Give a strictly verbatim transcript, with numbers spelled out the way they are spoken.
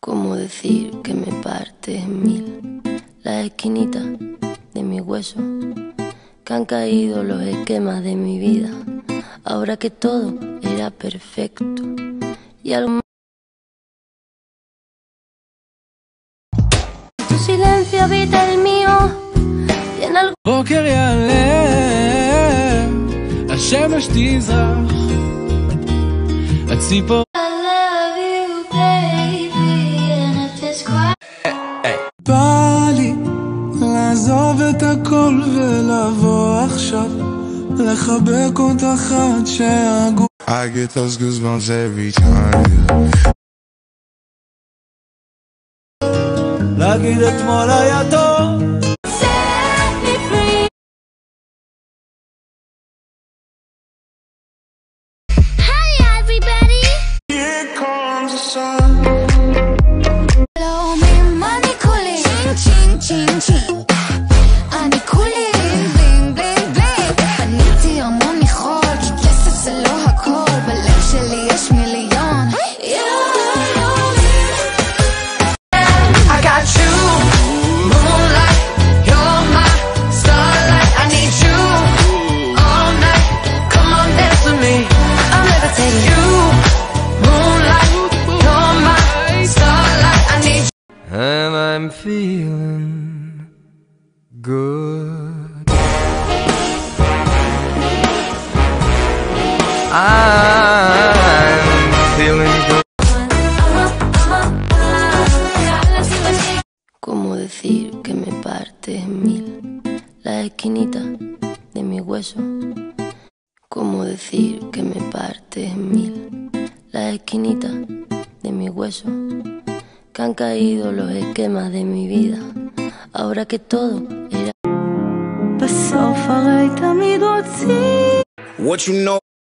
¿Cómo decir que me partes en mil las esquinitas de mi hueso? Que han caído los esquemas de mi vida, ahora que todo era perfecto y algo. Tu silencio habita el mío y en algo בוקר יעלה, השמש תזרח, הציפור בא לי לעזוב את הכל ולבוא עכשיו לחבק אותך עד שהגוף I get those goosebumps every time. להגיד אתמול היה טוב צ'ין צ'ין אני כולי בלינג בלינג בלינג בניתי המון מחול כי כסף זה לא הכל בלב שלי יש מיליון I got you moonlight you're my starlight I need you all night come on dance with me I'm levitating you moonlight you're my starlight I need you and I'm feeling good. I'm feeling good. ¿Cómo decir que me partes en mil las esquinitas de mi hueso? ¿Cómo decir que me partes en mil las esquinitas de mi hueso? Que han caído los esquemas de mi vida, ahora que todo era. בסוף הרי תמיד רוצים What you know?